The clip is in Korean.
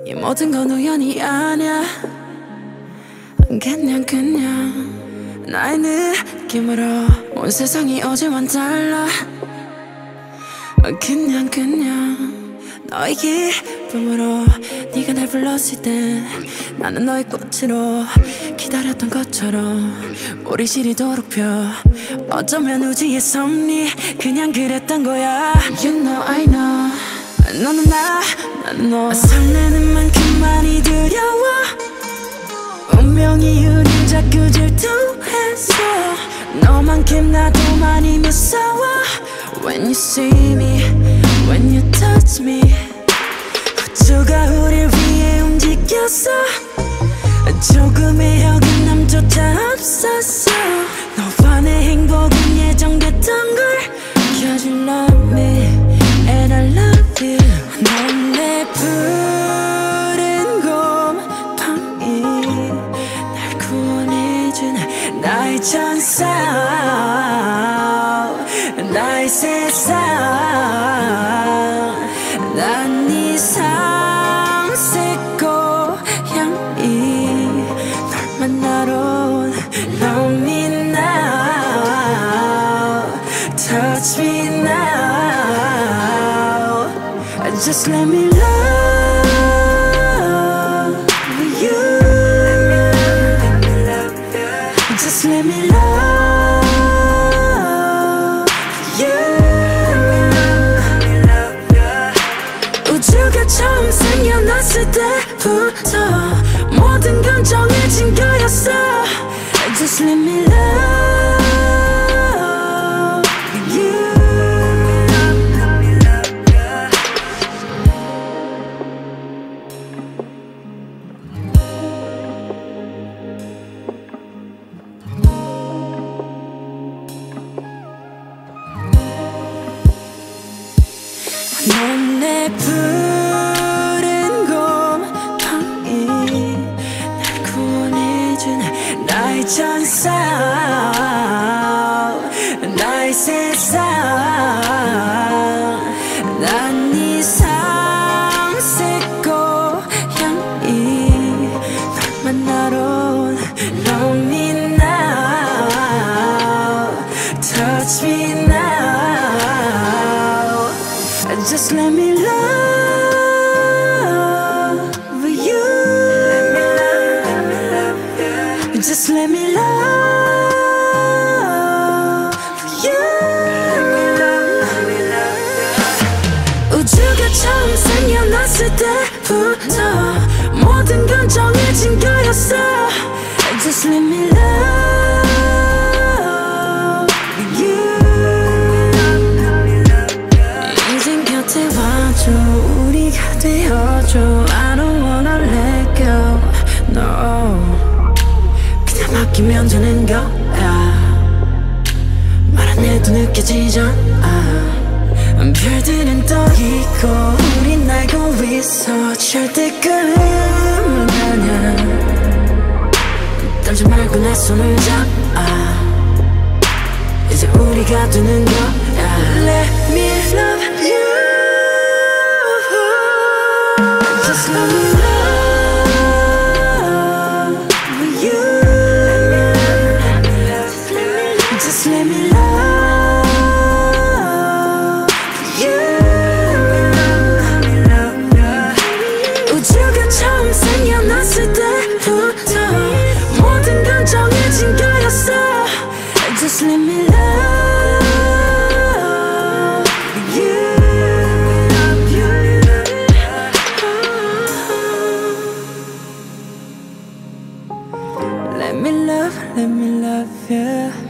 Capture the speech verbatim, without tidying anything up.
이 모든 건 우연이 아니야. 그냥 그냥 나의 느낌으로 온 세상이 어제와는 달라. 그냥 그냥 너의 기쁨으로 네가 날 불렀을 때 나는 너의 꽃으로 기다렸던 것처럼 우리 시리도록 펴. 어쩌면 우주의 섭리 그냥 그랬던 거야. You know I know 너는 나 나는 너. 설레는 만큼 많이 두려워. 운명이 우릴 자꾸 질투했어. 너만큼 나도 많이 무서워. When you see me, when you touch me, 우주가 우릴 위해 움직였어. 조금의 어긋남조차 없었어. 너와 내 행복은 예정됐던 걸. Cause you love me and I love you. 넌 내 푸른 곰팡이 날 구원해준 나의 천사 나의 세상. 난 네 상색 고향이 널 만나러 온 Love me now, touch me now. Just let me love you. Just let me love you. 우주가 처음 생겨났을 때부터 모든 건 정해진 거였어. Just let me love you. 넌 내 푸른 곰팡이 날 구원해준 나의 천사 나의 세상. 난 네 상색 고향이 널 만나러 온 Love me now, touch me now. Just let me love you. Just let me love you. 우주가 처음 생겨났을 때부터 모든 건 정해진 거였어. Just let me love you. 이젠 곁에 와줘. 우리가 되어줘. I don't wanna let go. No. 그냥 맡기면 되는 거야. 말 안 해도 느껴지잖아. 별들은 떠 있고 우린 날고 있어. 절대 꿈은 아냐. 떨지 말고 내 손을 잡아. 이제 우리가 되는 거야. Let me love you. Just let me love you. Just let me love you. 우주가 처음 생겨났을 때부터 모든 건 정해진 거였어. Just let me love you. Let me love, let me love you.